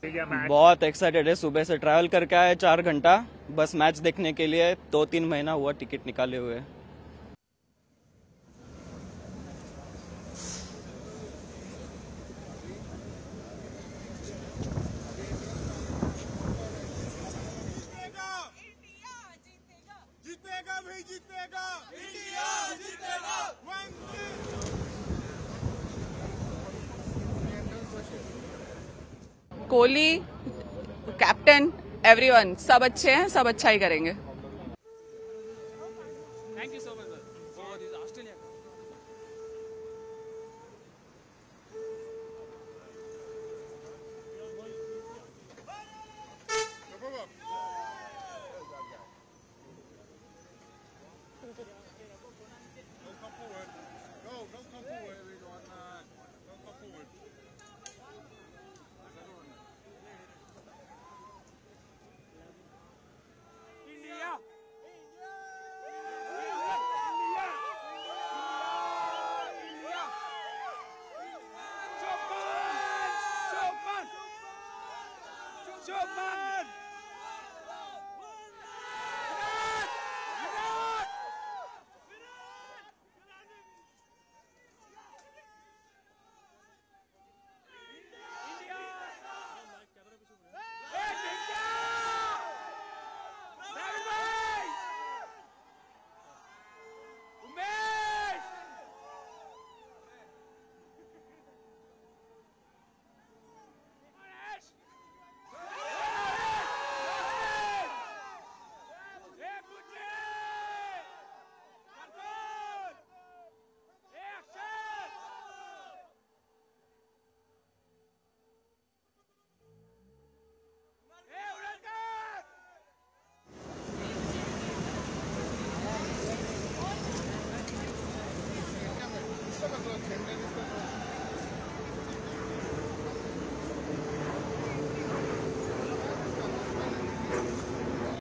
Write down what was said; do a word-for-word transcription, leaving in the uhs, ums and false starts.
बहुत एक्साइटेड है। सुबह से ट्रैवल करके आए चार घंटा बस मैच देखने के लिए। दो तीन महीना हुआ टिकट निकाले हुए। जीतेगा भी जीतेगा, इंडिया जीतेगा। कोहली कैप्टन एवरीवन सब अच्छे हैं, सब अच्छा ही करेंगे। Thank you so much sir for this Australia. Don't come forward. No, don't come forward. Don't come forward. India Chopin! Chopin! Chopin!